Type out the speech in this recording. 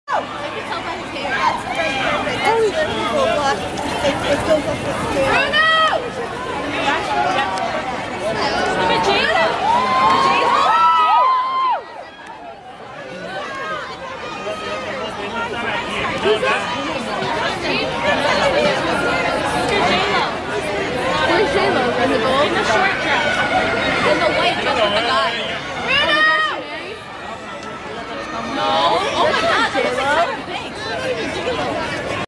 I can tell by his hair. That's right, perfect. That's where people walk. It goes up the stairs. Bruno! Look at J-Lo! J-Lo! Who's that? Where's J-Lo? In the gold? In the short dress.